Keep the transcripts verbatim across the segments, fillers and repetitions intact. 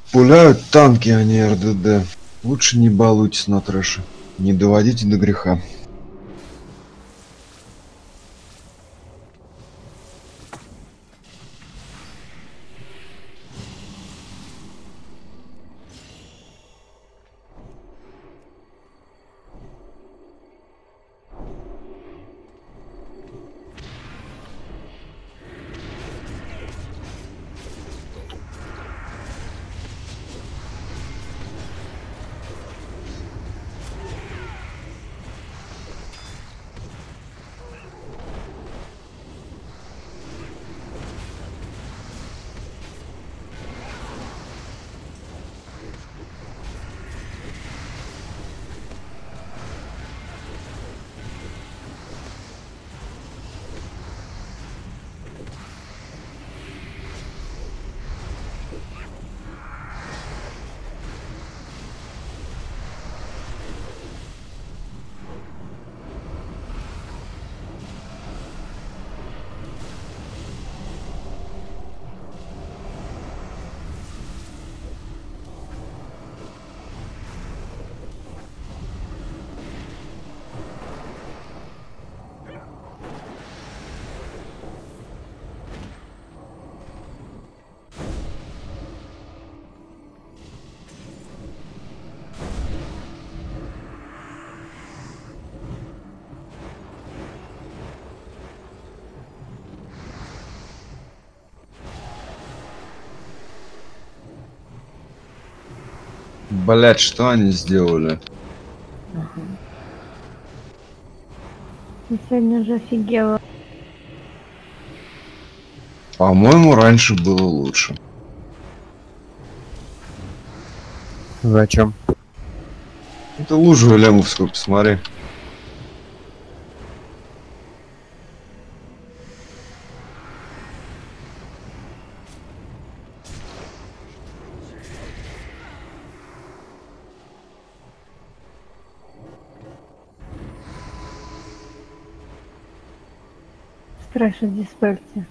Пуляют танки, а не эр дэ дэ. Лучше не балуйтесь на трэше. Не доводите до греха. Блять, что они сделали? Ага. Я сегодня уже офигела. По-моему, раньше было лучше. Зачем? Это лужу лямовскую, посмотри. Страшно диспельте.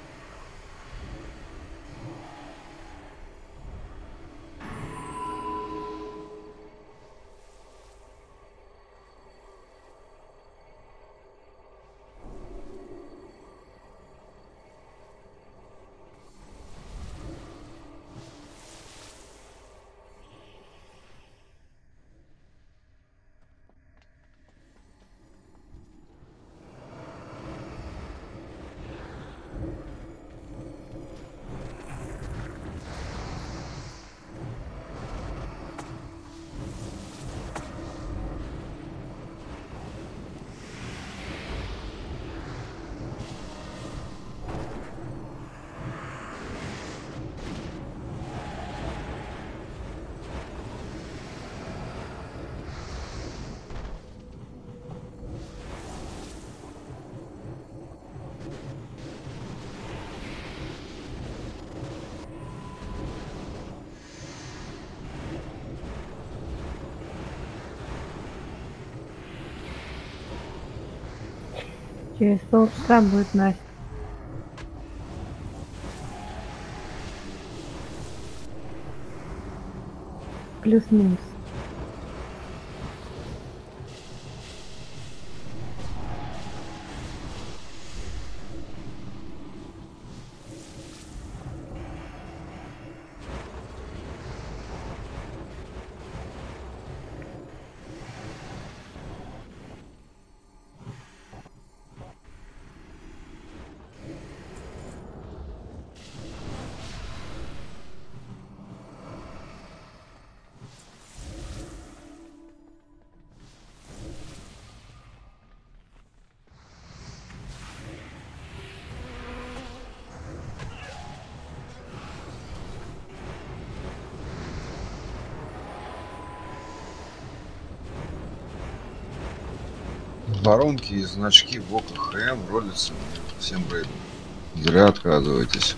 Через полчаса будет Настя. Плюс-минус. Воронки и значки в окнах ХМ ролятся всем рейдом. Зря отказываетесь.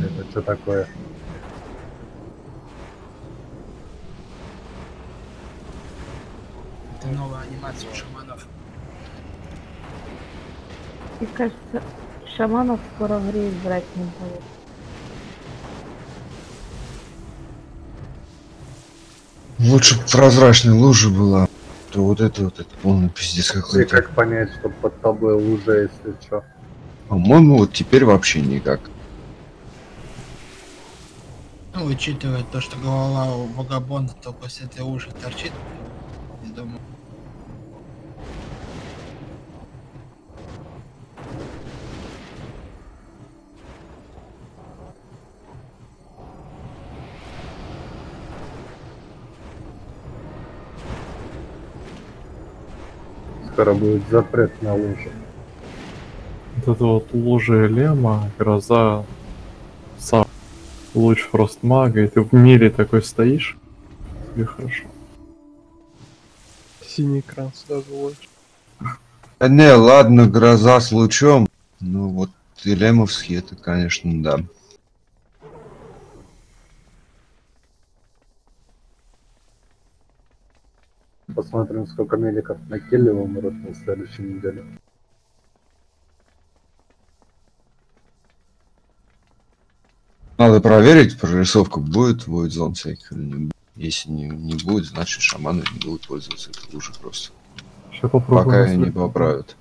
Это что такое? Это новая анимация у шаманов. Мне кажется, шаманов скоро в рейс брать не будет. Лучше бы прозрачной лужа была. То вот это вот это полный пиздец И какой-то. как понять, что под тобой лужа, если что? По-моему, вот теперь вообще никак. Ну, учитывая то, что голова у Вагабонда только с этой уши торчит, я думаю. Скоро будет запрет на лужу. Вот это вот лужа Лема, гроза, сам луч Фростмага, и ты в мире такой стоишь, тебе хорошо. Синий экран сразу лучше. Да не, ладно, гроза с лучом. Ну вот Лемовский это, конечно, да. Посмотрим, сколько меликов на Келли умрут на следующей неделе. Надо проверить, прорисовка будет, будет зон всяких или не будет. Если не, не будет, значит шаманы не будут пользоваться этой лужей просто. Сейчас попробуем. Пока ее если- не поправят.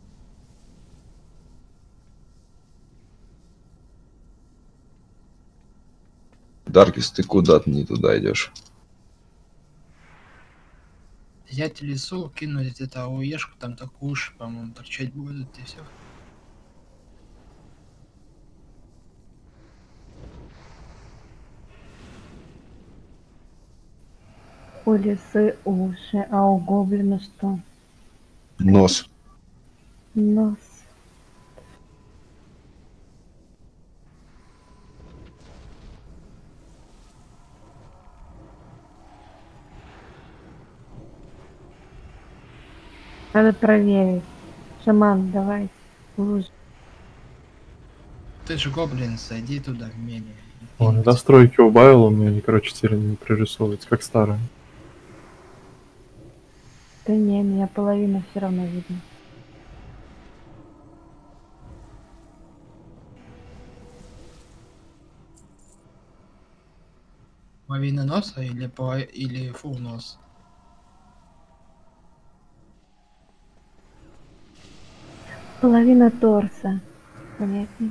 Даркис, ты куда-то не туда идешь. Взять лесу, кинуть это ОЕшку, там такую уж, по-моему, торчать будут и все. У лисы уши, а у гоблина что? Нос. Нос. Надо проверить. Шаман, давай. Лужу. Ты же гоблин, сойди туда в мели. Ой, настройки убавил, у меня они, короче, теперь не прорисовываются, как старые. Да не, меня половина все равно видно. Половина носа или, поло- или фул нос? Половина торса. Понятнее.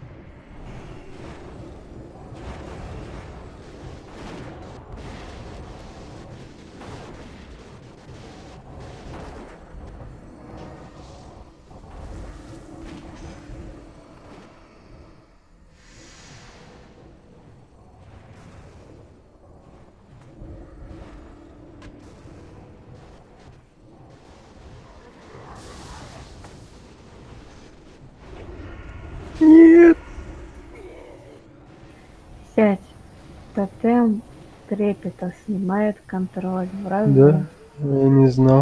Нет! Сядь. Тотем трепета снимает контроль. Раз, Да? два. Я не знал.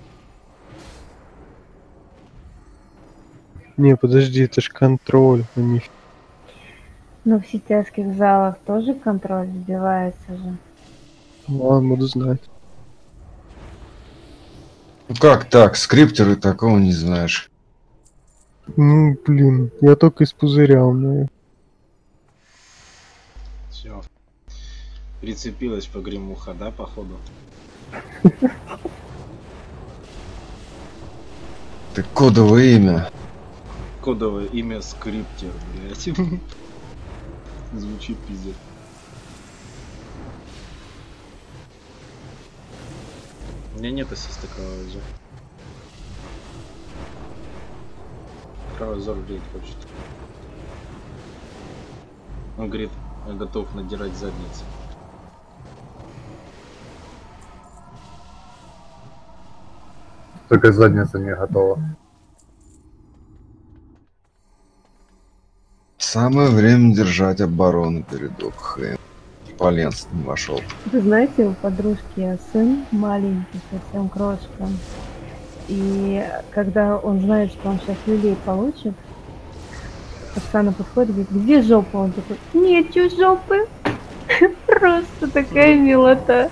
Не, подожди, это ж контроль, а не... Но в сетевских залах тоже контроль сбивается же. Ладно, буду знать. Ну как так? Скриптеры такого не знаешь. Ну, блин, я только из пузыря умею. Все. Прицепилась погремуха, да, походу? Это кодовое имя. Кодовое имя скриптер, блядь. Звучит пиздец. У меня нет ассиста кровозор. Кровозор, блядь, хочет. Он говорит, я готов надирать задницу. Только задница не готова. Самое время держать оборону перед ОКХМ. Поленс не вошел. Вы знаете, у подружки сын маленький, совсем крошка. И когда он знает, что он сейчас люлей получит, Оксана подходит, говорит, где жопа? Он такой, нету жопы. Просто такая милота.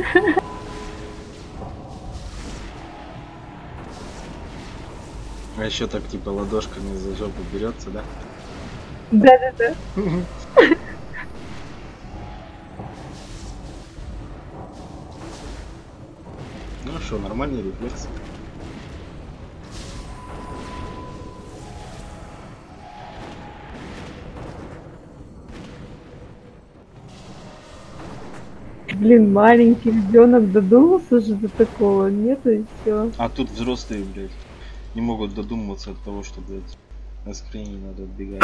А еще так типа ладошками за жопу берется, да? Да-да-да. Ну что, нормальный рефлекс. Блин, маленький ребенок додумался уже до такого, нету и все. А тут взрослые, блядь, не могут додуматься от того, что, блядь, на скрине надо отбегать.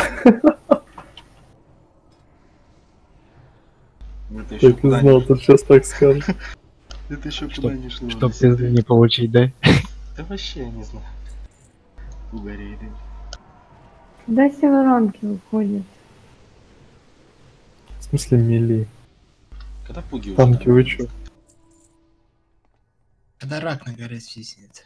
Это еще Так и знал, тут сейчас так скажешь. Это еще куда не шло. Чтоб пизды не получить, да? Да вообще я не знаю. Угорели. Да, все воронки выходят. В смысле мили? Когда пуги уже Танки, вы нормально? чё? Когда рак на горе свистнет.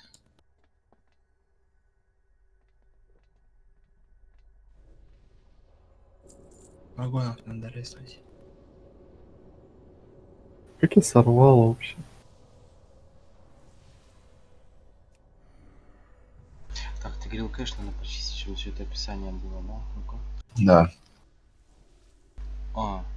Вагонов надо рисовать. Как я сорвал вообще? Так, ты говорил, конечно, надо почистить, чтобы все это описание было, да? Ну-ка. Да. А.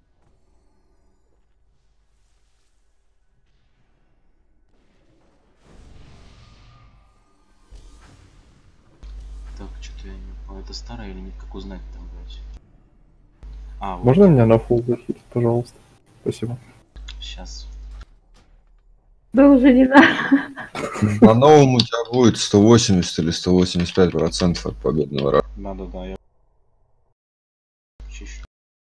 Так, что-то я не понял. Это старое или нет? Как узнать там, блядь? А, вот. Можно меня на фулл захитить, пожалуйста? Спасибо. Сейчас. Да уже не надо. На новом у тебя будет сто восемьдесят или сто восемьдесят пять процентов от победного рака. Да-да-да, я чищу.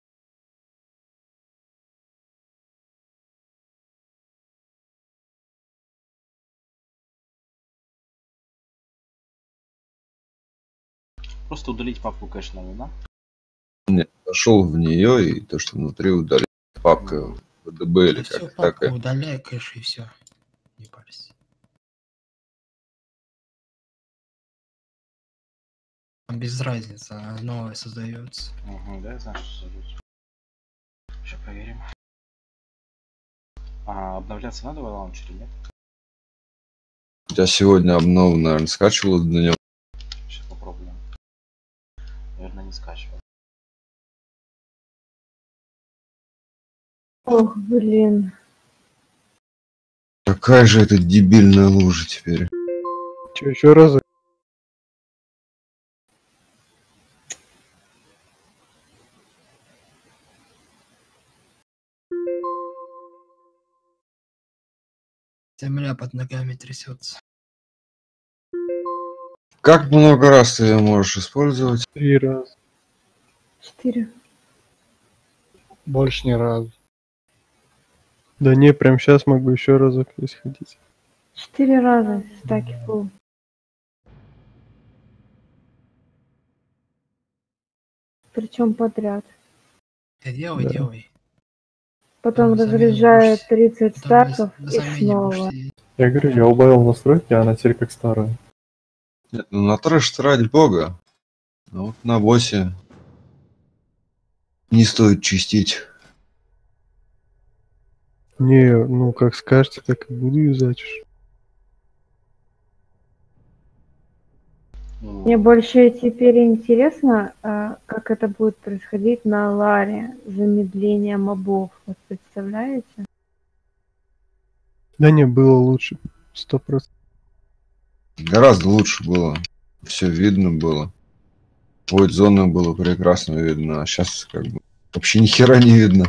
Просто удалить папку кэш надо, да? Нет, зашел в нее и то, что внутри удалить. Папка вэ дэ бэ или Да все, как папку такая. удаляй, кэш и все. Не парься. Там без разницы, она новая создается. Угу, да, я знаю, что создается. Сейчас проверим. А обновляться надо в лаунчере, нет? У тебя сегодня обнова, наверное, скачивалась на нем. Сейчас попробуем. Наверное, не скачивал. Ох, блин. Какая же это дебильная лужа теперь. Че, еще раз? Земля под ногами трясется. Как много раз ты ее можешь использовать? Три раза. Четыре. Больше ни разу. Да не, прям сейчас могу еще разок здесь ходить. Четыре раза стаки фул. Причем подряд. Ты делай, Да. делай. Потом До замены разряжает будешь- тридцать Потом стартов до- до и замены будешь снова. сидеть. Я говорю, я убавил настройки, а она теперь как старая. Нет, ну на трэш ради бога. А вот на боссе не стоит чистить. Не, ну как скажете, так и буду юзать. уж. Ну, Мне больше теперь интересно, а, как это будет происходить на Ларе. Замедление мобов. Вот представляете? Да не, было лучше. Сто процентов. Гораздо лучше было. Все видно было. Вот зоны было прекрасно видно, а сейчас как бы вообще ни хера не видно.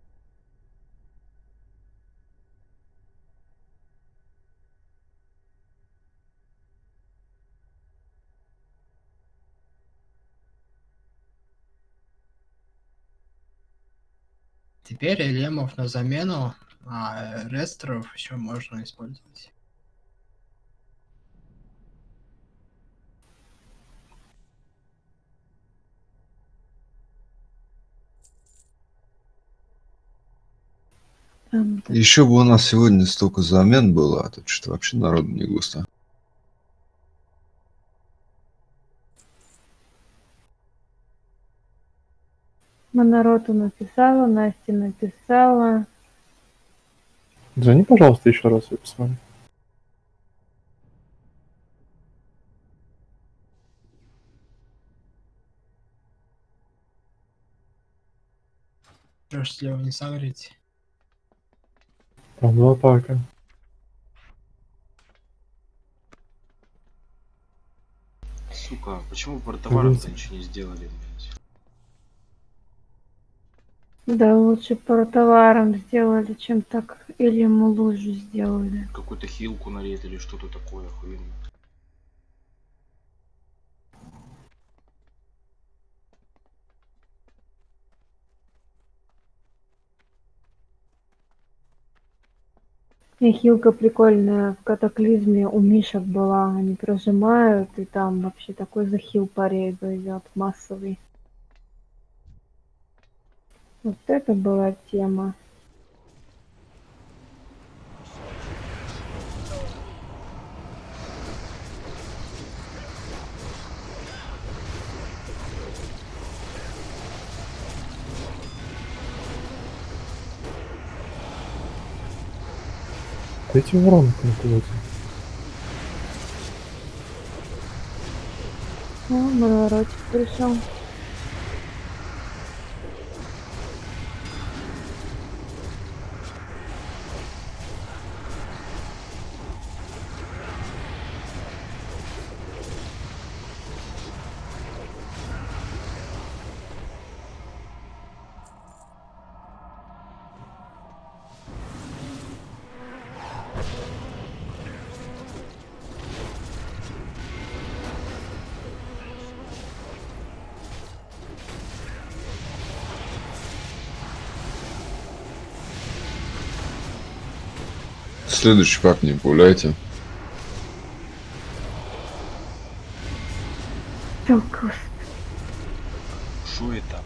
Теперь элемов на замену, а рестеров еще можно использовать. Там, да. Еще бы у нас сегодня столько замен было, а тут что-то вообще народу не густо. Монороту написала, Насте написала. Звони, пожалуйста, еще раз, я посмотрю. Лёш, слева не сагрите. Там два пака. Сука, почему по товарам-то ничего не сделали, блядь? Да, лучше по товарам сделали, чем так. Или ему лужу сделали. Какую-то хилку налет или что-то такое охуенное. И хилка прикольная в катаклизме у мишек была. Они прожимают, и там вообще такой захил по рейду идет, массовый. Вот это была тема. Эти вороны какой-то. О, моноротик пришел. Следующий пак не пуляйте. Только Что это?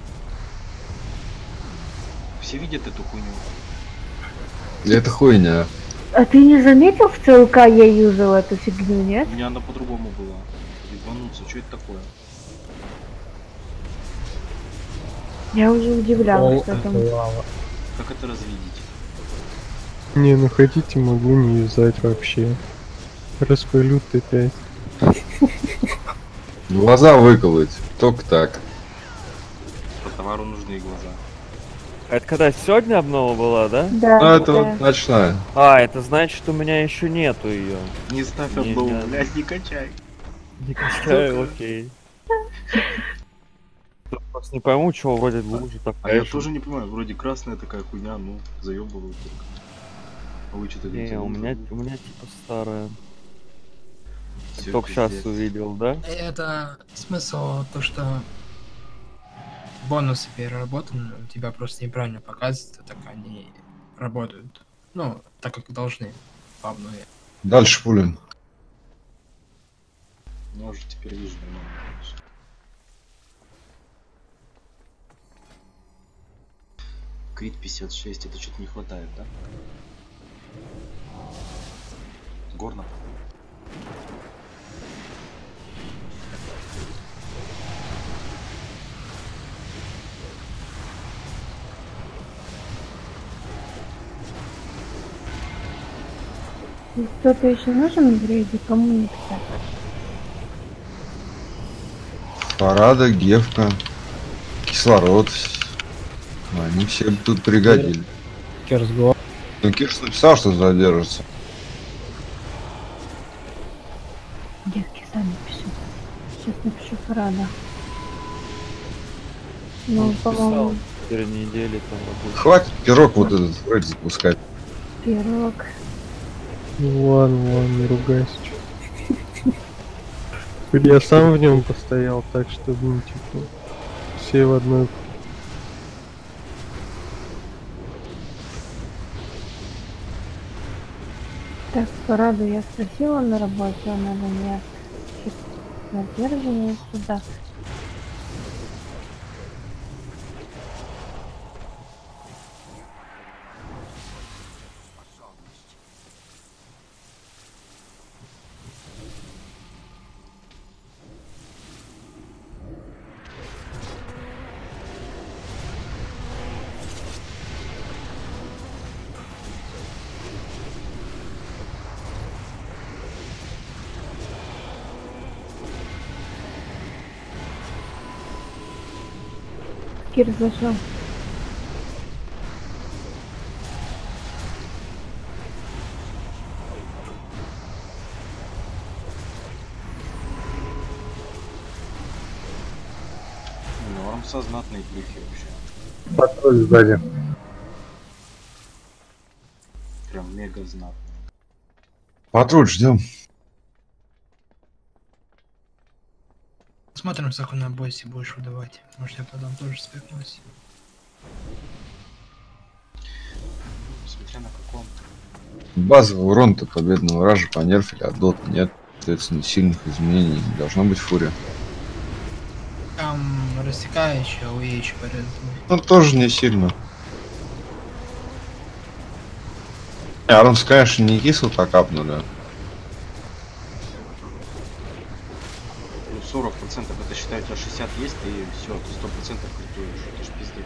Все видят эту хуйню? Это хуйня. А ты не заметил, в ЦЛК я юзал эту фигню, нет? У меня она по-другому была. Ебануться, что это такое? Я уже удивлялась, что там. лава. Как это развидеть? Не, ну хотите, могу не юзать вообще. Распылю Т пять. Глаза выколоть. Только так. По товару нужны глаза. Это когда сегодня обнова была, да? Да, Ну, это да. вот ночная. А, это значит, у меня еще нету ее. Не ставь Не, обнову, не. блядь, не качай. Не качаю, окей. Просто не пойму, чего вроде лужа А такая. я же. тоже не понимаю, вроде красная такая хуйня, ну, заебывают только. А вы что-то Не, у меня, у меня типа старая. Только сейчас увидел, да? Это смысл то, что бонусы переработаны, у тебя просто неправильно показывают, а так они работают. Ну, так как должны по обнове. Дальше пулим. Ну, уже теперь вижу, нормально, конечно. Крит пятьдесят шесть, это что-то не хватает, да? Горно. Кто-то еще нужен в рейде? Кому не писать? Парада, Гевка, кислород. Они все тут пригодились. Керсгла. Ну, Кирс написал, что задержится. Девки сами пишут. Сейчас напишу парада. Ну, по-моему, Четыре недели там работает. Хватит пирог вот этот вроде запускать. пирог. Ну ладно, ладно, не ругайся. чё. Хоть я сам в нем постоял, так что, ну, типа, все в одной. Так, параду я спросила на работе, он надо нет. Задерживание сюда. Кир зашел. Норм, сознатные плюхи вообще. Патруль сзади. Прям мега знатные. Патруль, ждем. Смотрим, сколько на боссе будешь выдавать. Может, я потом тоже спекнусь. Смотря на каком. Базовый урон-то победного ража понерфили, а дота нет. Соответственно, сильных изменений не должно быть фурия. Там рассекающая, у Эйч порядок. Ну, тоже не сильно. Аронс, конечно, не кисло так апнули. сорок процентов это считают, у тебя шестьдесят есть, и все, ты сто процентов критуешь. Это ж пиздец.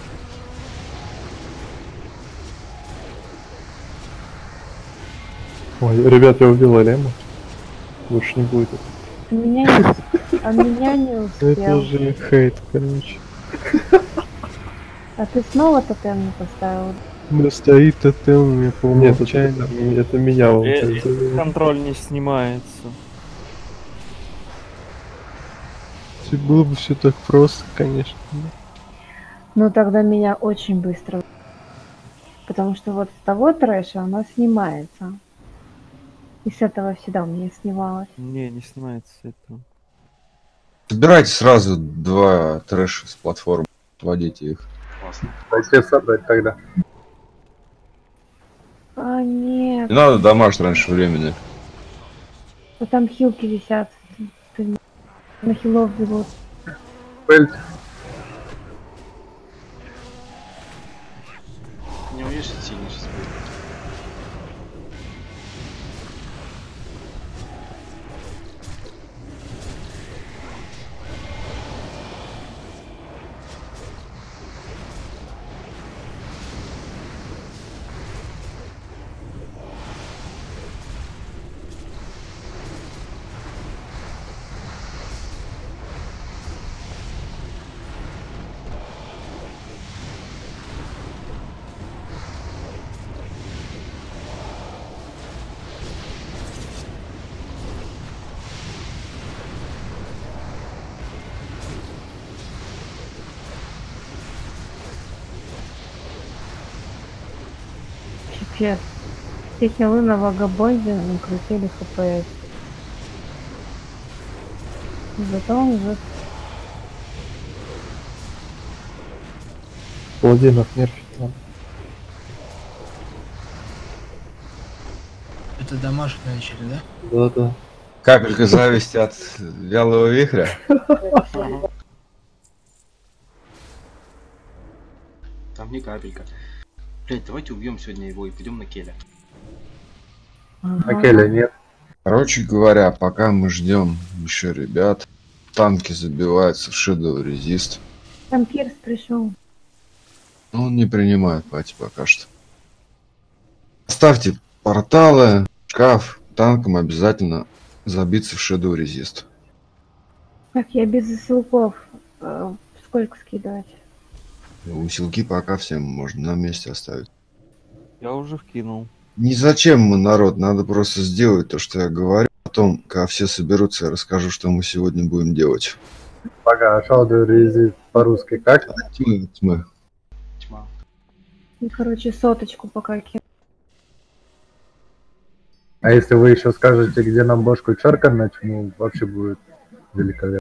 Ой, ребят, я убил Алему. Больше не будет. А меня не, а меня не Это успел. же хейт, короче. А ты снова тотем не поставил? Да стоит тотем у меня по Нет, это, умолчанию. это, это меня он Э, так завел. Контроль не снимается. Если было бы все так просто, конечно. Ну тогда меня очень быстро. Потому что вот с того трэша оно снимается. И с этого всегда у меня снималось. Не, не снимается с этого. Собирайте сразу два трэша с платформы, вводите их. Классно. Пойти собрать тогда. А нет, Не надо дамаж раньше времени. вот там хилки висят. Ты- ты на хилов бегут. Пыль. Не уешь сильно сейчас будет. Пипец. Все хилы на вагабонде накрутили хпс. Зато он уже Паладинов нерфит надо. Это дамажить начали, да? Да-да. Капелька зависти от вялого вихря. Там не капелька. Блять, давайте убьем сегодня его и пойдем на Келя. А Келя нет. Короче говоря, пока мы ждем еще ребят, танки забиваются в Shadow Resist. Там Кирс пришел. Но он не принимает пати пока что. Ставьте порталы, шкаф, танкам обязательно забиться в Shadow Resist. Так, я без силков. Э, Сколько скидывать? Усилки пока всем можно на месте оставить. Я уже вкинул. Не зачем мы, народ, надо просто сделать то, что я говорю. Потом, когда все соберутся, я расскажу, что мы сегодня будем делать. Пока, Shadow Resist по-русски как? Тьмы, тьмы. Тьма. Ну, короче, соточку пока кину. А если вы еще скажете, где нам бошку черкать, начну, вообще будет великолепно.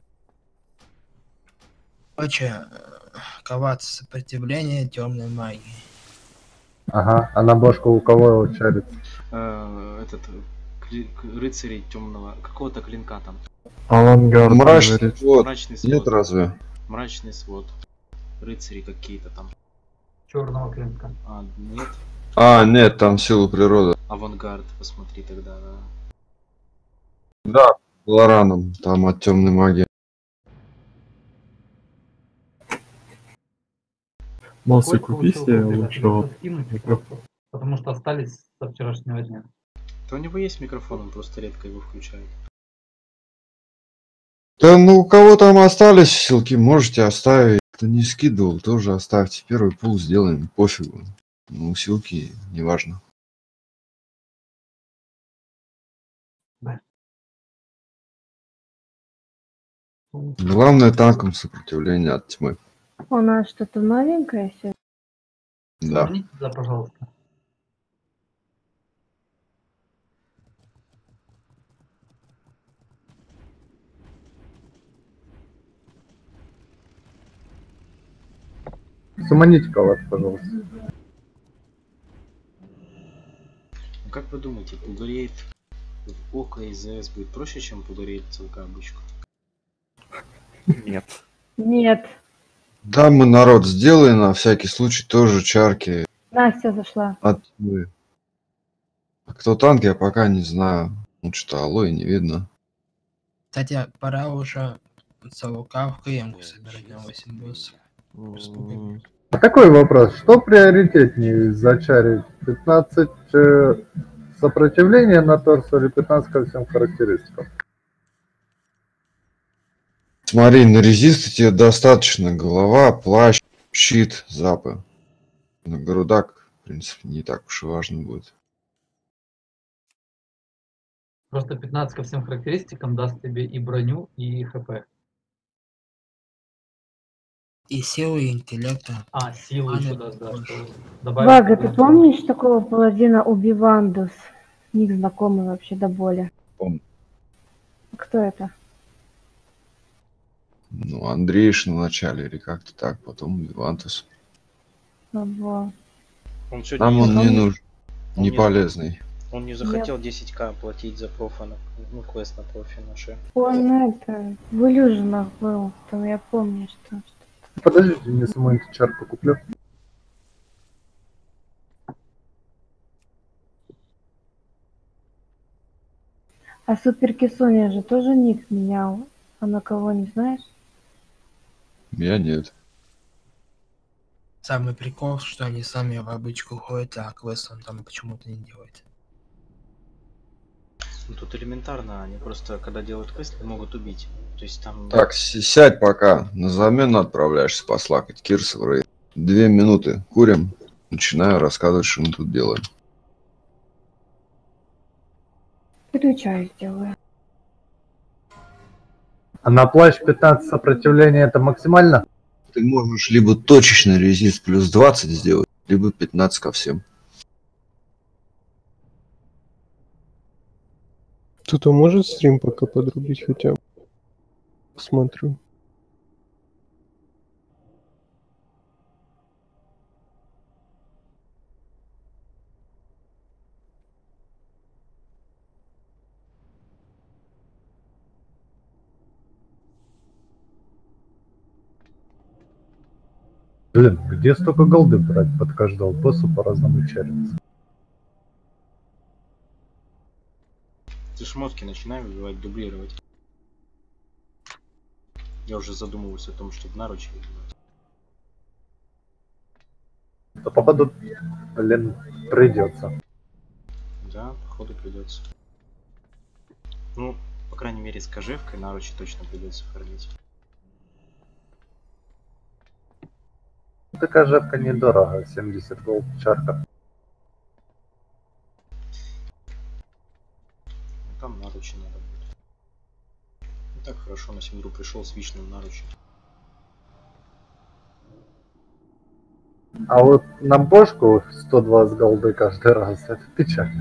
Короче, коваться сопротивление темной магии. Ага, а на бошку у кого его чарит? Э, этот кли- к- рыцарей темного какого-то клинка там. Авангард. Мрачный говорит. свод. Мрачный свод. Нет, разве? Мрачный свод. Рыцари какие-то там. Черного клинка. А, нет. А, нет, там силу природы. Авангард, посмотри тогда, да. Да, Лораном, там от темной магии. Молодцы, Сколько купи вы себе силков, лучше ребята, вот. скинуть? микрофон. Потому что остались со вчерашнего дня. Да у него есть микрофон, он просто редко его включает. Да ну у кого там остались силки, можете оставить. Кто не скидывал, тоже оставьте. Первый пул сделаем, пофигу. Ну, усилки, неважно. Главное танком сопротивление от тьмы. У нас что-то новенькое сегодня. Да. Верните туда, пожалуйста. Суманите кого-то, пожалуйста. Ну, как вы думаете, пугарейт в ОКО и ЗС будет проще, чем пугарейт в ЦЛК обычку? Нет. Нет. Да, мы народ сделали на всякий случай тоже чарки Настя зашла. от тьмы. А кто танк, я пока не знаю. Ну что, алло, не видно. Кстати, пора уже ЦЛК в КМ собирать на восемь боссов. М, А такой вопрос, что приоритетнее зачарить? пятнадцать э, сопротивления на торсу или пятнадцать ко всем характеристикам? Смотри, на резисты тебе достаточно голова, плащ, щит, запы. На грудак, в принципе, не так уж и важно будет. Просто пятнадцать ко всем характеристикам даст тебе и броню, и хп. И силы, и интеллекта. А, силу Ладно, еще даст, да. больше. Что добавить Вага, ты броню. помнишь такого паладина Убивандус? Ник знакомый вообще до боли. Помню. Кто это? Ну, Андрееш на начале, или как-то так, потом Вивантус. Ого. Он сегодня Нам не, он за- не нужен, он не не- полезный. он не захотел десять ка платить за профа, на, ну, квест на профи наши. Он это, в иллюженах был, там я помню, что... Подождите, не саму чарку куплю. А Супер Кисоня же тоже ник менял. А на кого, не знаешь? Я нет. Самый прикол, что они сами в обычку ходят, а квест он там почему-то не делает. Ну, тут элементарно, они просто, когда делают квест, не могут убить. То есть там... Так, с- сядь пока. На замену отправляешься послакать. Кирса в рейд. Две минуты. Курим. Начинаю рассказывать, что мы тут делаем. Переключаю, сделаю. А на плащ пятнадцать сопротивления это максимально? Ты можешь либо точечный резист плюс двадцать сделать, либо пятнадцать ко всем. Кто-то может стрим пока подрубить хотя бы? Посмотрю. Блин, где столько голды брать под каждого босса по-разному чариться? Ты шмотки начинай выбивать, дублировать. Я уже задумываюсь о том, чтобы наручи выбивать. Да походу, блин, придется. Да, походу придется. Ну, по крайней мере, с кожевкой наручи точно придется фармить. Такая жевка недорого, семьдесят голд чарка. Ну, там наручи надо будет. Ну так хорошо, на Синдру пришел с вишным наручем. А вот на бошку сто двадцать голды каждый раз, это печально.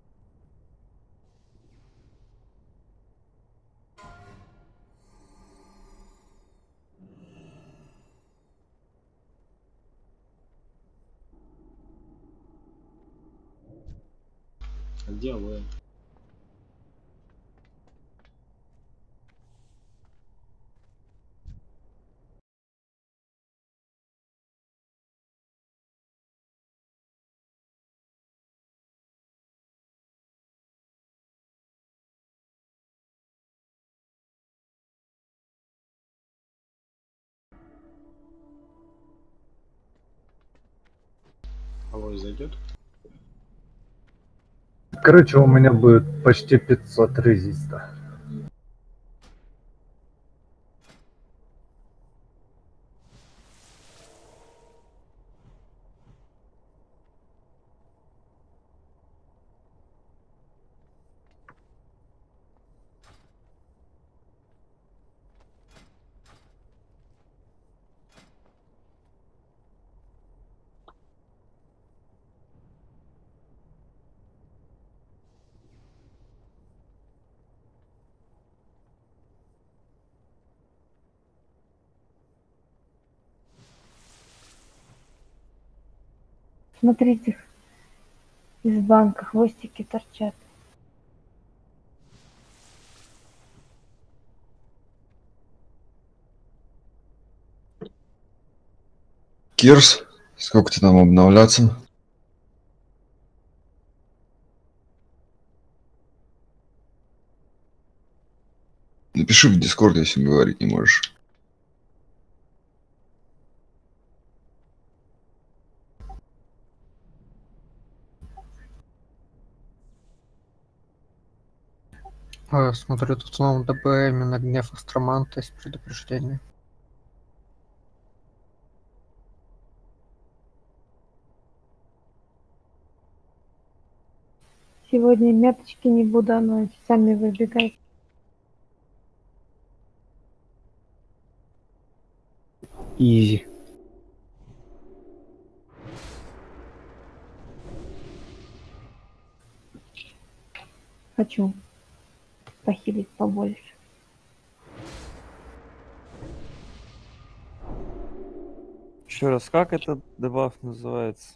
А где вы? Алой зайдет? Короче, у меня будет почти пятьсот резиста. Смотрите, из банка хвостики торчат. Кирс, сколько тебе там обновляться? Напиши в Дискорд, если говорить не можешь. А, смотрю, тут в новом ДБ именно гнев Астроманта есть предупреждение. Сегодня меточки не буду, но сами выбегать. Изи. Хочу похилить побольше. Еще раз, как этот дебаф называется?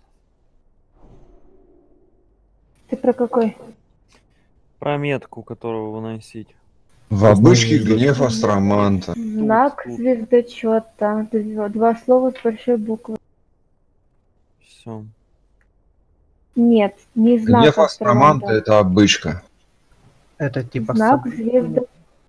Ты про какой? Про метку, которую выносить. В обычке гнев Астроманта. Знак звездочета. Два, два слова с большой буквы. Все. Нет, не знак Гнев Астроманта Астроманта. это обычка. Это типа Знак соб- звезды.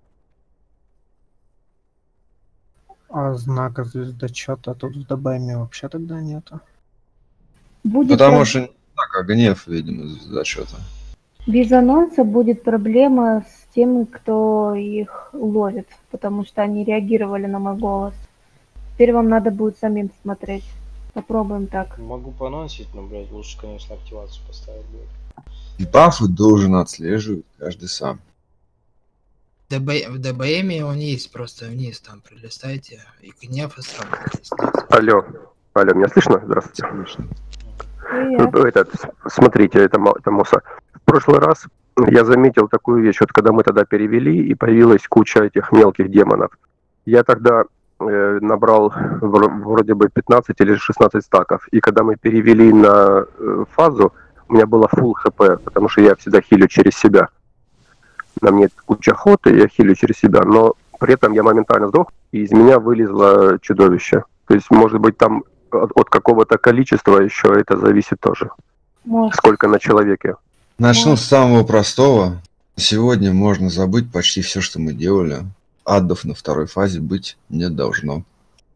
А знака звездочета тут в ДБМе вообще тогда нету. Будет Потому проб- что не так, а гнев, видимо, звездочета. Без анонса будет проблема с теми, кто их ловит, потому что они реагировали на мой голос. Теперь вам надо будет самим смотреть. Попробуем так. Могу поанонсить, но, блядь, лучше, конечно, активацию поставить будет. И бафы должен отслеживать каждый сам. В ДБ в ДБМе он есть, просто вниз там пролистайте, и гнев сработает. Алло, алло, меня слышно? Здравствуйте. Привет. Этот, смотрите, это, Ма- это Муса. В прошлый раз я заметил такую вещь, вот когда мы тогда перевели, и появилась куча этих мелких демонов. Я тогда э, набрал вр- вроде бы пятнадцать или шестнадцать стаков, и когда мы перевели на э, фазу, у меня было full хп, потому что я всегда хилю через себя. На мне куча ход, и я хилю через себя, но при этом я моментально сдох, и из меня вылезло чудовище. То есть, может быть, там от, от какого-то количества еще это зависит тоже. Может. Сколько на человеке. Начну с самого простого. Сегодня можно забыть почти все, что мы делали. Аддов на второй фазе быть не должно.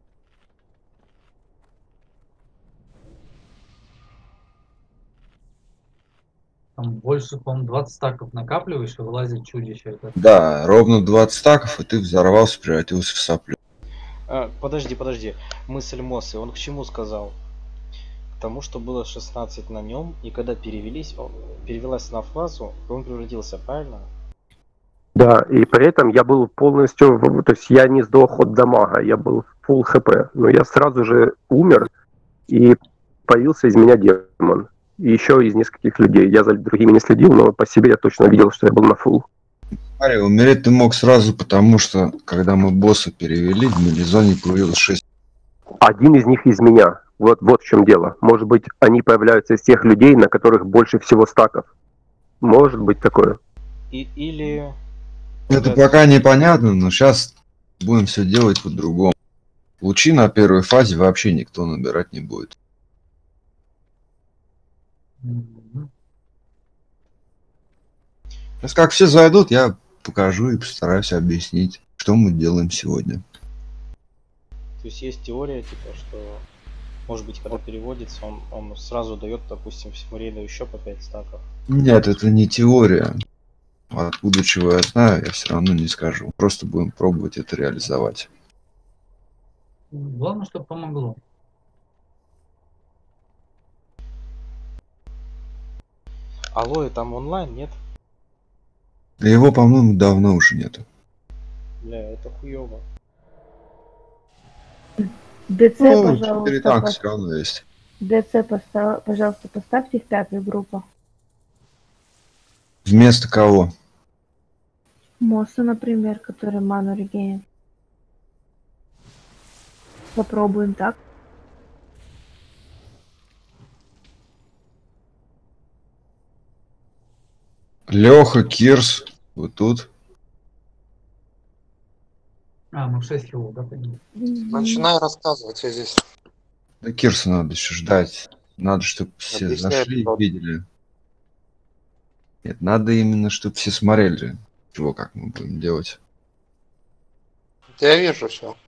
Там больше, по-моему, двадцать стаков накапливаешь, и вылазит чудище. Это. Да, ровно двадцать стаков, и ты взорвался, превратился в соплю. А, подожди, подожди. Мысль Мосы, он к чему сказал? К тому, что было шестнадцать на нем, и когда перевелись, он, перевелась на фазу, он превратился, правильно? Да, и при этом я был полностью, в- то есть я не сдох от дамага, я был в full хп, но я сразу же умер, и появился из меня демон. И еще из нескольких людей. Я за другими не следил, но по себе я точно видел, что я был на full. Смотри, умереть ты мог сразу, потому что, когда мы босса перевели, в милизоне появилось шесть. Один из них из меня. Вот, вот в чем дело. Может быть, они появляются из тех людей, на которых больше всего стаков. Может быть такое. И, или... Это пока непонятно, но сейчас будем все делать по-другому. Лучи на первой фазе вообще никто набирать не будет. Мгм. Сейчас как все зайдут, я покажу и постараюсь объяснить, что мы делаем сегодня. То есть есть теория, типа, что, может быть, когда переводится, он, он сразу дает, допустим, всему рейду еще по пять стаков. Нет, это не теория. Откуда чего я знаю, я все равно не скажу. Просто будем пробовать это реализовать. Главное, чтобы помогло. Алоэ там онлайн, нет? Да его, по-моему, давно уже нету. Бля, это хуёво. ДЦ, Ну, пожалуйста, теперь и так пос- все равно есть. ДЦ, поста- пожалуйста, поставьте в пятую группу. Вместо кого? Мосса, например, который ману регенит. Попробуем так. Леха, Кирс, вы тут? А, мы в шесть хилов, да, понял? Начинай рассказывать, я здесь. Да Кирса надо еще ждать. Надо, чтобы все Объясняй, зашли и кто. видели. Нет, надо именно, чтобы все смотрели, чего, как мы будем делать. Я вижу все.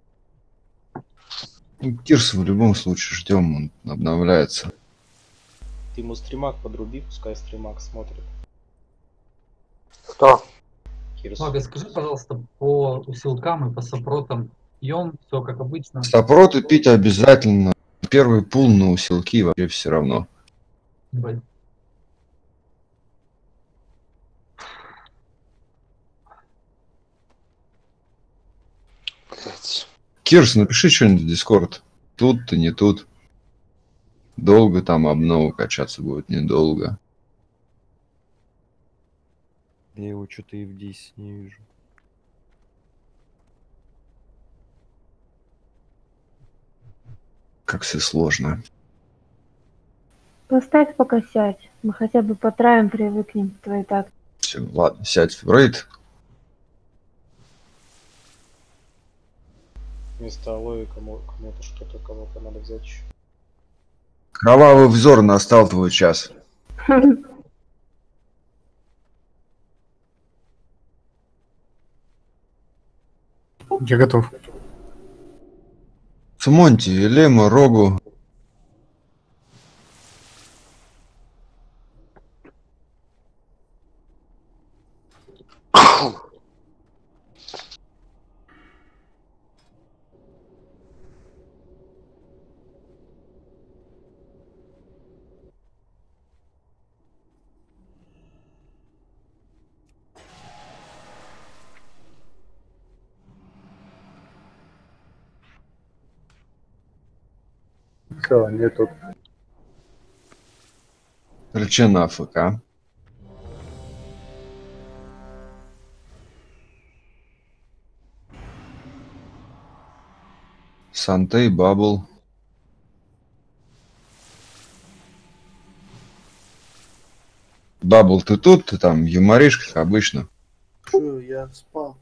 Ну, Кирса в любом случае ждем, он обновляется. Ты ему стримак подруби, пускай стримак смотрит. Кто? Кирс. Мага, скажи, пожалуйста, по усилкам и по сопротам пьем, все как обычно. Сопроты пить обязательно. Первый пул на усилки вообще все равно. Давай. Блять. Кирс, напиши что-нибудь в Дискорд. Тут ты, не тут. Долго там обнову качаться будет, недолго. Я его что-то и в десять не вижу. Как все сложно. Поставь пока сядь. Мы хотя бы по траям привыкнем к твоей так. Все, ладно, сядь в рейд. Вместо алоэ кому- кому-то что-то, кого-то надо взять еще. Кровавый взор, настал твой час. Я готов. Сумонти, Лема, Рогу. Все, они тут. Рычи на АФК. Сантей, Бабл. Бабл, ты тут? Ты там юморишь, как обычно. Чё, я спал.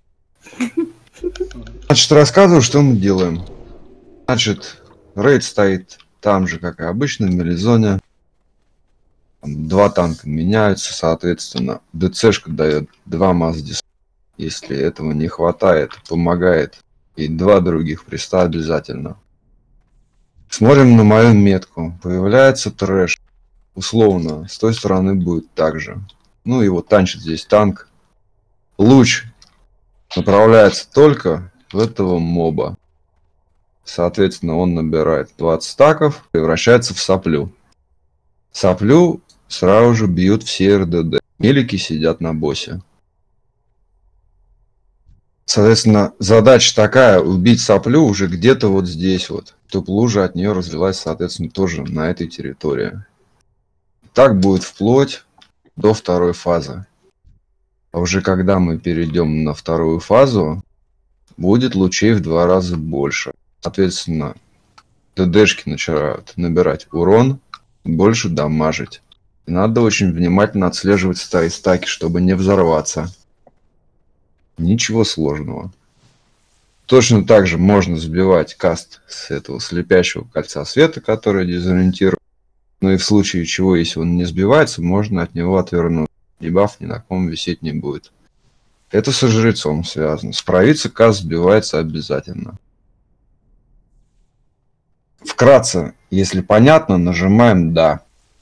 Значит, рассказываю, что мы делаем. Значит, рейд стоит там же, как и обычно, в мелизоне. Там два танка меняются, соответственно. ДЦшка дает два масс-дис. Если этого не хватает, помогает. И два других приста обязательно. Смотрим на мою метку. Появляется трэш. Условно, с той стороны будет так же. Ну и вот танчит здесь танк. Луч направляется только в этого моба. Соответственно, он набирает двадцать стаков, превращается в соплю. Соплю сразу же бьют все РДД. Мелики сидят на боссе. Соответственно, задача такая, убить соплю уже где-то вот здесь вот. Чтоб лужа от нее развилась, соответственно, тоже на этой территории. Так будет вплоть до второй фазы. А уже когда мы перейдем на вторую фазу, будет лучей в два раза больше. Соответственно, ДДшки начинают набирать урон, больше дамажить. И надо очень внимательно отслеживать старые стаки, чтобы не взорваться. Ничего сложного. Точно так же можно сбивать каст с этого слепящего кольца света, который дезориентирует. Но и в случае чего, если он не сбивается, можно от него отвернуть. Дебаф ни на ком висеть не будет. Это со жрецом связано. С провидца каст сбивается обязательно. Вкратце, если понятно, нажимаем «Да».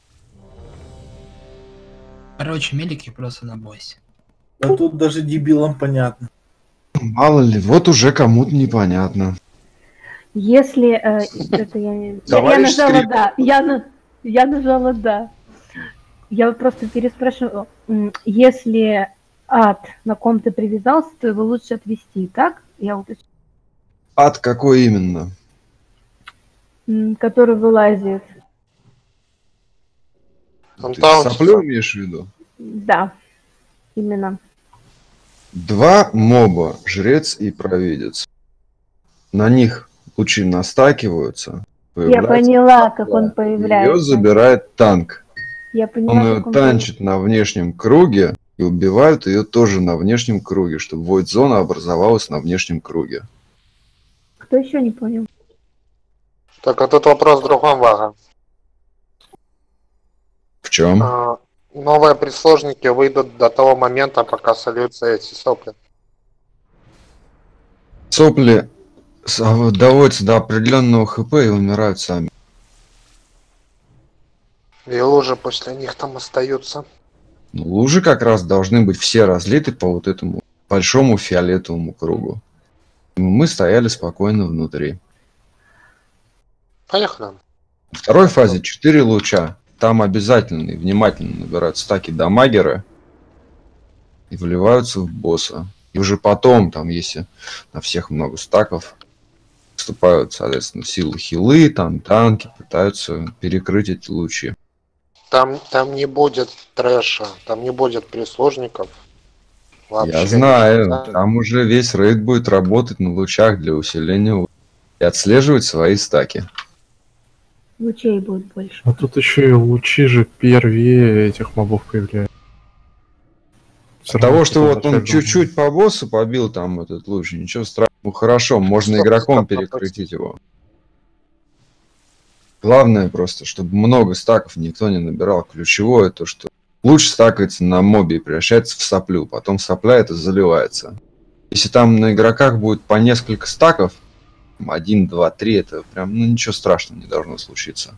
Короче, мелики просто на боссе. А тут даже дебилам понятно. Мало ли, вот уже кому-то непонятно. Если... э, это я, не- я, я Товарищ нажала скрип. «да». Я, на- я нажала «да». Я вот просто переспрашиваю. м, Если ад на ком-то привязался, то его лучше отвести, так? Я вот Ад какой именно? который вылазит. Ты соплю имеешь в виду? Да, именно. Два моба, жрец и провидец. На них лучи настакиваются. Я поняла, как он Ее появляется. забирает танк. Я поняла, Он ее как он танчит на внешнем круге и убивают ее тоже на внешнем круге, чтобы войд-зона образовалась на внешнем круге. Кто еще не понял? Так, а тут вопрос в другом, Вага. В чем? А, новые присложники выйдут до того момента, пока сольются эти сопли. Сопли с- а, доводятся до определенного хп и умирают сами. И лужи после них там остаются. Ну, лужи как раз должны быть все разлиты по вот этому большому фиолетовому кругу. Мы стояли спокойно внутри. Поехали. В второй фазе четыре луча. Там обязательно и внимательно набирают стаки дамагера и вливаются в босса. И уже потом, там, если на всех много стаков, вступают, соответственно, в силу хилы, там танки пытаются перекрыть эти лучи. Там, там не будет трэша, там не будет прислужников. Вообще. Я знаю, там уже весь рейд будет работать на лучах для усиления лу- и отслеживать свои стаки. Лучей будет больше. А тут еще и лучи же первее этих мобов появляются. От того, что вот он чуть-чуть по боссу побил там этот луч, ничего страшного. Ну хорошо, можно Стоп, игроком стоп, стоп, перекрутить его. Главное просто, чтобы много стаков никто не набирал. Ключевое то, что луч стакается на мобе и превращается в соплю. Потом сопля это заливается. Если там на игроках будет по несколько стаков, один, два, три, это прям, ну ничего страшного не должно случиться.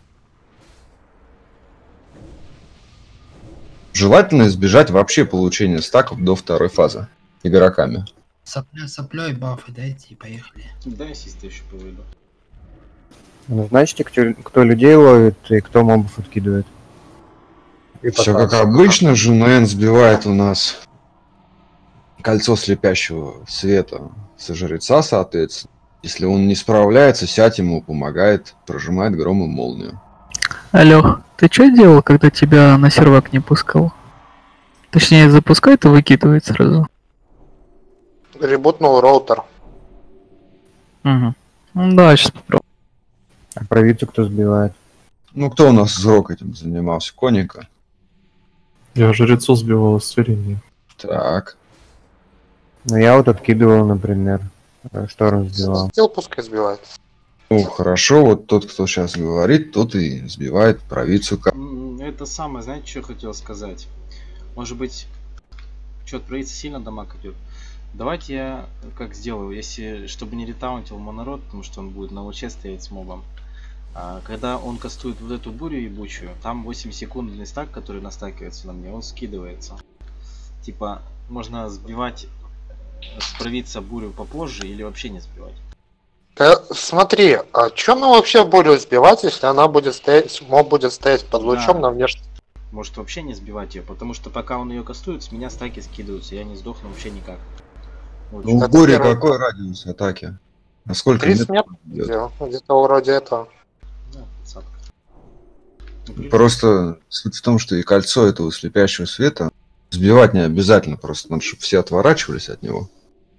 Желательно избежать вообще получения стаков до второй фазы игроками. Сопля соплей, бафы дайте и поехали. Дай ассиста еще поведу. Ну, знаете, кто, кто людей ловит и кто мобов откидывает? Все как обычно, Жунен сбивает у нас кольцо слепящего света со жреца, соответственно. Если он не справляется, сядь ему помогает, прожимает гром и молнию. Алёх, ты что делал, когда тебя на сервак не пускал? Точнее, запускает и выкидывает сразу. Ребутнул роутер. Угу. Ну, да, сейчас попробую. А провидцу кто сбивает? Ну, кто у нас с Рок этим занимался? Коника? Я жрецу сбивал исцеление. Так. Ну, я вот откидывал, например. Шторм сбивал. Стил пускай сбивает. Ну, хорошо, вот тот, кто сейчас говорит, тот и сбивает провидцу. М, Это самое, знаете, что я хотел сказать? Может быть, что-то провидца сильно дамаг идет. Давайте я как сделаю, если чтобы не ретаунтил монород, потому что он будет на луче стоять с мобом. А, когда он кастует вот эту бурю ебучую, там восемь секундный стак, который настакивается на мне, он скидывается. Типа, можно сбивать, справиться бурю попозже или вообще не сбивать. Да, смотри, а чё нам вообще бурю сбивать, если она будет стоять, моб будет стоять под лучом Да. на внешнем? Может вообще не сбивать ее, потому что пока он ее кастует, с меня стаки скидываются, я не сдохну вообще никак. Вот Ну, что- в буре какой радиус атаки? Насколько тридцать метров метров идет? где- где-то вроде этого. Да, двадцатка. Ну, при- Просто суть в том, что и кольцо этого слепящего света сбивать не обязательно, просто надо, чтобы все отворачивались от него.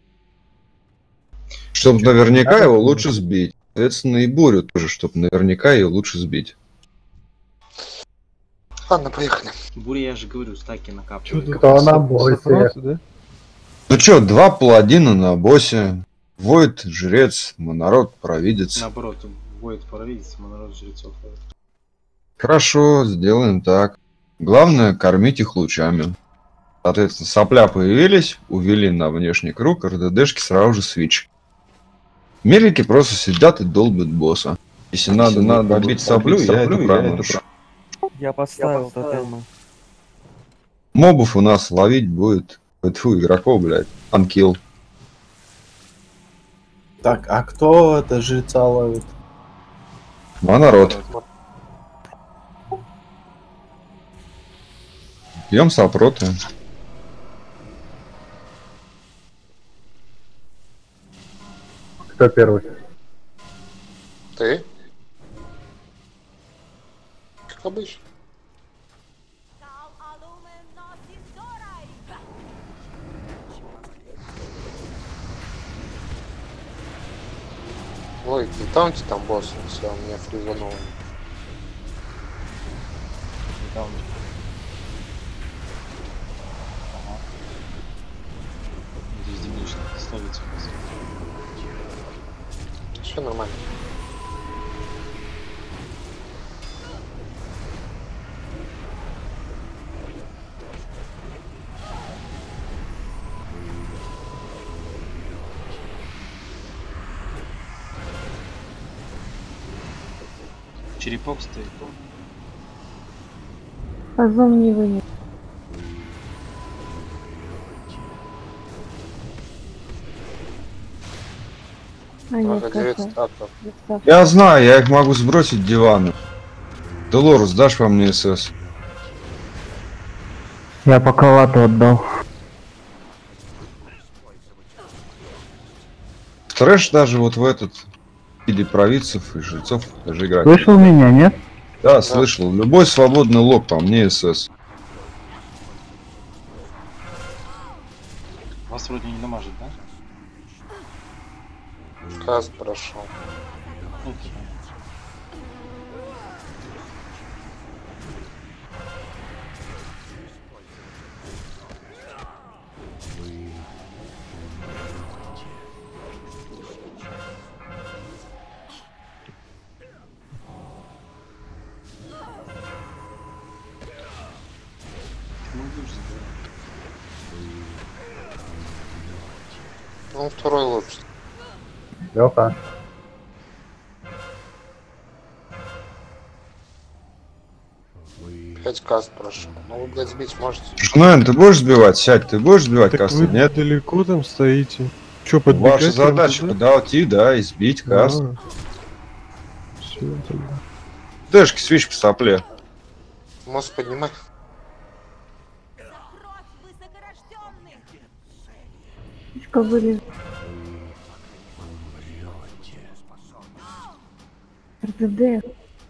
Чтобы наверняка его лучше сбить. Соответственно, и бурю тоже, чтобы наверняка ее лучше сбить. Ладно, поехали. Буря, я же говорю, стаки накапливают. Кто на боссе? Да? Ну чё, два паладина на боссе. Воид, жрец, монород, провидец. Наоборот, воет провидец, монород жрецов. Хорошо, сделаем так. Главное, кормить их лучами. Соответственно, сопля появились, увели на внешний круг, РДДшки сразу же свич. Мелики просто сидят и долбят босса. Если надо, надо добить соплю, я это проношу. Я поставил тотемы. Мобов у нас ловить будет. Тьфу, игроков, блядь. Анкил. Так, а кто это жреца ловит? Монород. Пьем сопроты. Кто первый? Ты? Как обычно. Ой, не таунти там босс, все, меня фризануло. Не таунти. Словится. Все нормально. Черепок стоит. Азом не вынес. А нет, Только девять как-то. статов. Представь. Я знаю, я их могу сбросить диваны. Долорус, дашь вам мне СС? Я пока лату отдал. В трэш даже вот в этот или провидцев и жрецов даже играть. Слышал меня, нет? Да, да, слышал. Любой свободный лог по мне СС. Вас вроде не дамажит, да? Каст прошел. Ну, типа. Ну, второй лучше. Лёха. Пять каст прошел. Ну вы, блядь, сбить можете. Жнен, ты будешь сбивать? Сядь, ты будешь сбивать Так касты? вы Нет? далеко там стоите? Чё, подбегать? Ваша задача туда? подойти, да, и сбить каст. А. Всё, тогда. Дэшки, свич по сопле. Мост поднимай. Фишка вылез. РДД.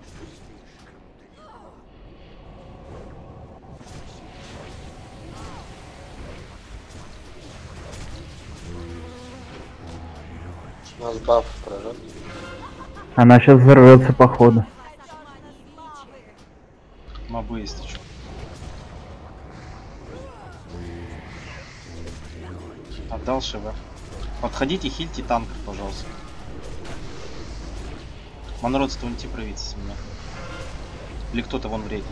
У нас баф прожат. Она сейчас взорвется походу. Мобы, если что. Отдал ШВ. Подходите, хильте танкер, пожалуйста. Монрод, стуньте провидцы с меня. Или кто-то вон в рейде.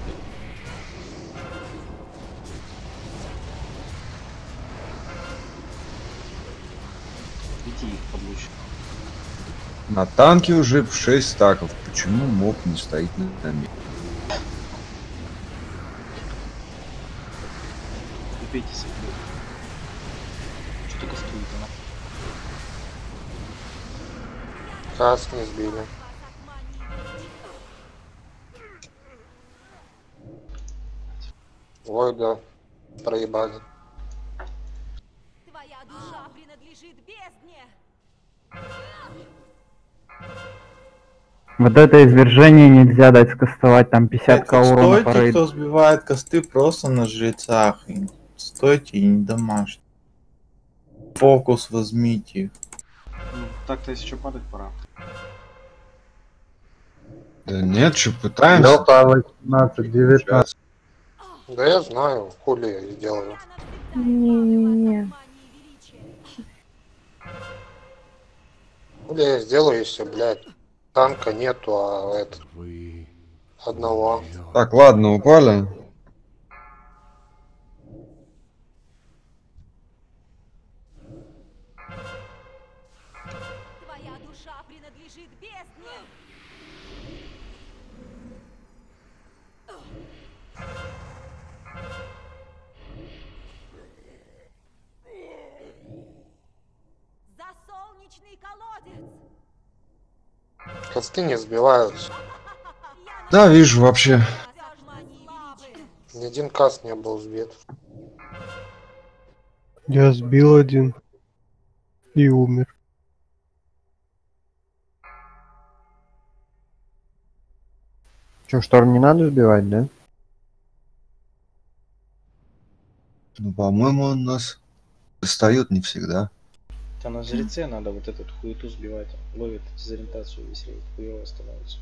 Идите их подлучше. На танке уже шесть стаков. Почему моб не стоит на месте? Убейте себе. Что кастует она? Каст не сбили. Ой, да. Проебали. Твоя душа принадлежит бездне. Вот это извержение нельзя дать скастовать, там пятьдесят Это урона по стойте, рейду. кто сбивает косты просто на жрецах. И стойте и не дамажьте. Фокус возьмите. Ну, так-то если что падать пора. Да нет, что пытаемся. Лёха восемнадцать девятнадцать. Да я знаю, хули я делаю. Не-не-не. Хули я сделаю, если, блядь, танка нету, а это... Одного. Так, ладно, упали. Твоя душа принадлежит бездне. За солнечный колодец. Косты не сбиваются. Да, вижу вообще. Ни один каст не был сбит. Я сбил один. И умер. Че, шторм не надо сбивать, да? Ну, по-моему, он нас достает не всегда. Да на жреце надо вот этот хуету сбивать. Ловит дезориентацию, если хуево становится.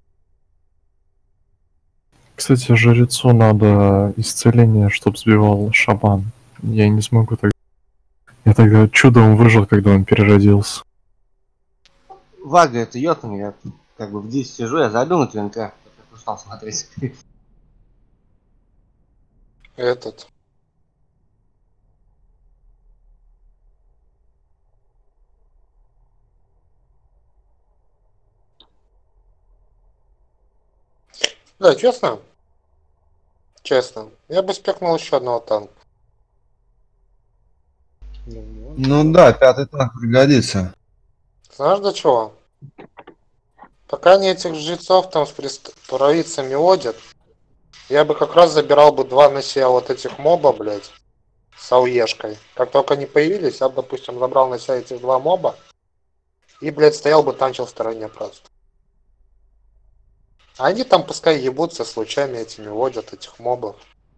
Кстати, жрецу надо исцеление, чтоб сбивал шаман. Я не смогу так. Я тогда чудом выжил, когда он переродился. Вага, это ётами, я как бы в десять сижу, я забил на ТНК. Я так устал смотреть. Этот. Да, честно? Честно. Я бы спекнул еще одного танка. Ну да, пятый танк пригодится. Знаешь до чего? Пока они этих жрецов там с прист- провидцами водят, я бы как раз забирал бы два на себя вот этих моба, блядь, с ауешкой. Как только они появились, я бы, допустим, забрал на себя этих два моба и, блядь, стоял бы танчил в стороне просто. А они там пускай ебутся с лучами этими, водят этих мобов.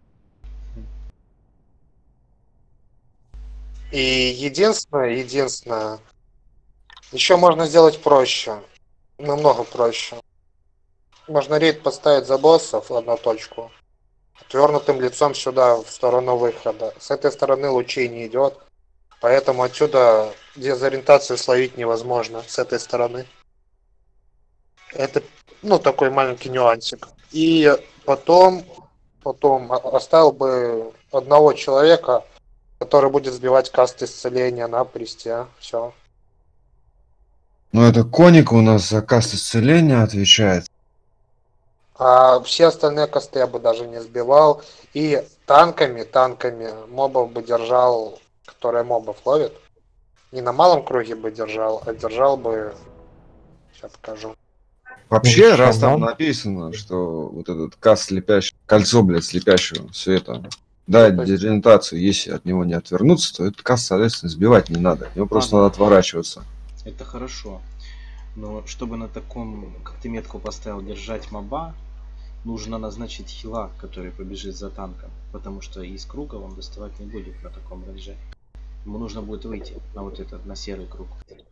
И единственное, единственное, еще можно сделать проще. Намного проще. Можно рейд поставить за боссов в одну точку. Отвернутым лицом сюда, в сторону выхода. С этой стороны лучей не идет. Поэтому отсюда дезориентацию словить невозможно с этой стороны. Это, ну, такой маленький нюансик. И потом, потом оставил бы одного человека, который будет сбивать каст исцеления на престе. Все. Ну это Коник у нас за каст исцеления отвечает. А все остальные касты я бы даже не сбивал. И танками, танками мобов бы держал, которые мобов ловят. Не на малом круге бы держал, а держал бы... Сейчас покажу. Вообще, Ну, раз там шаман. написано, что вот этот каст слепящий, кольцо, блядь, слепящего, все это, да, дезориентацию, если от него не отвернуться, то этот каст, соответственно, сбивать не надо. От него просто Ладно. надо отворачиваться. Это хорошо. Но чтобы на таком, как ты метку поставил, держать моба, нужно назначить хила, который побежит за танком. Потому что из круга он доставать не будет на таком рейдже. Ему нужно будет выйти на вот этот, на серый круг.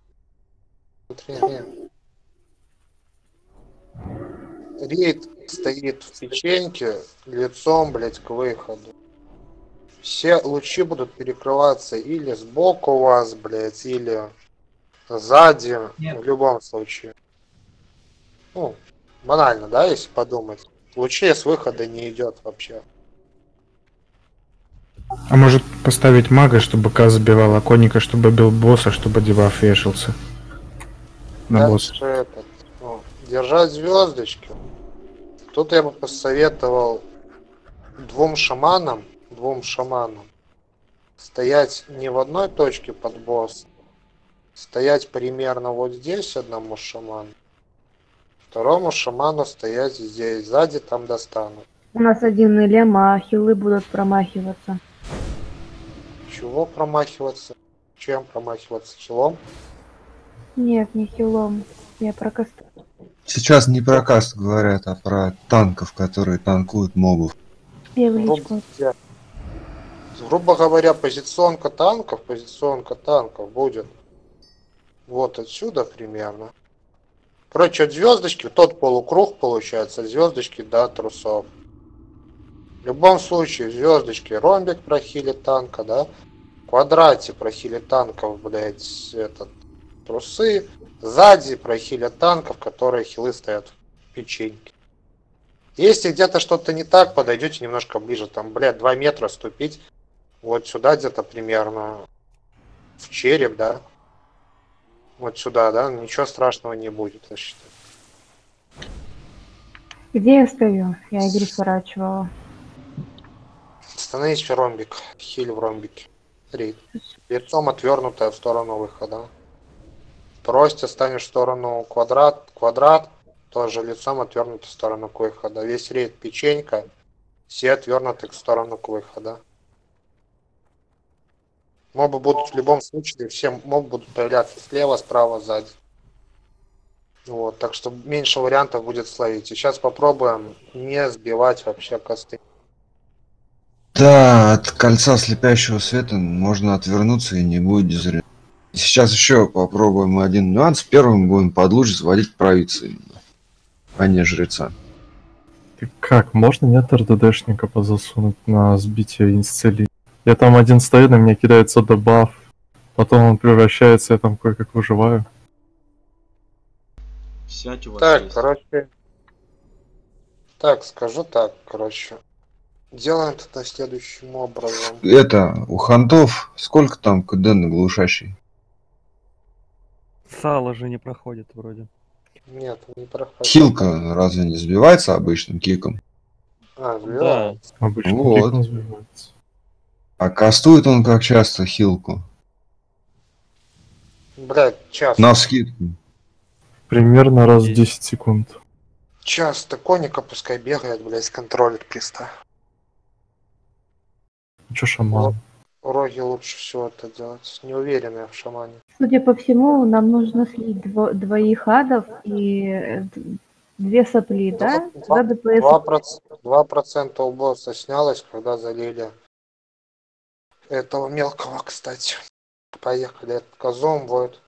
Рейд стоит в печеньке лицом, блять, к выходу. Все лучи будут перекрываться или сбоку у вас, блять, или сзади. Нет. В любом случае. Ну, банально, да, если подумать. Лучей с выхода не идет вообще. А может поставить мага, чтобы К забивал, а конника, чтобы бил босса, чтобы дебаф вешался на босса? Дальше этот, ну, держать звездочки. Тут я бы посоветовал двум шаманам, двум шаманам стоять не в одной точке под босс, стоять примерно вот здесь одному шаману, второму шаману стоять здесь, сзади там достанут. У нас один элем, а хилы будут промахиваться. Чего промахиваться? Чем промахиваться? Хилом? Нет, не хилом. Я про каст. Сейчас не про каст говорят, а про танков, которые танкуют мобов. Я в Грубо, личку. говоря- грубо говоря, позиционка танков, позиционка танков будет вот отсюда примерно. Короче, от звездочки, тот полукруг получается, от звездочки до трусов. В любом случае, в звездочке ромбик прохилит танка, да? В квадрате прохилит танков, блять, этот, трусы. Сзади прохилят танков, которые хилы стоят в печеньке. Если где-то что-то не так, подойдете немножко ближе, там, блядь, два метра ступить. Вот сюда где-то примерно в череп, да? Вот сюда, да? Ничего страшного не будет, я считаю. Где я стою? Я игры сворачивала. Становись в ромбик, хиль в ромбике. Рейд. Лицом отвернутая в сторону выхода. Просто станешь в сторону квадрат, квадрат, тоже лицом отвернутой в сторону к выходу. Весь рейд печенька, все отвернуты в сторону к выходу. Мобы будут в любом случае, все мобы будут появляться слева, справа, сзади. Вот, так что меньше вариантов будет словить. И сейчас попробуем не сбивать вообще косты. Да, от кольца слепящего света можно отвернуться и не будет дезориентации. Сейчас еще попробуем один нюанс. Первым будем под луч заводить провидца именно, а не жреца. Ты как, можно нет РДДшника позасунуть на сбитие исцеления? Я там один стою, на меня кидается дебаф, Потом он превращается, я там кое-как выживаю. Сядь у вас Так, есть. короче. Так, скажу так, короче. Делаем это следующим образом. Это, у хантов сколько там КД на глушащий? Сало же не проходит вроде. Нет, не проходит. Хилка разве не сбивается обычным киком? А, сбивается. Обычно Вот. киком сбивается. А кастует он как часто хилку? Блядь, часто. Навскидку. Примерно раз в десять секунд. Часто коника пускай бегает, блядь, контролит приста. Чё шаман? У Роги лучше всего это делать. Не уверен я в шамане. Судя по всему, нам нужно слить дво- двоих адов и э, д- две сопли, да? Тогда ДПС... Два процента, два процента у босса снялось, когда залили этого мелкого, кстати. Поехали. Этот Казом будет.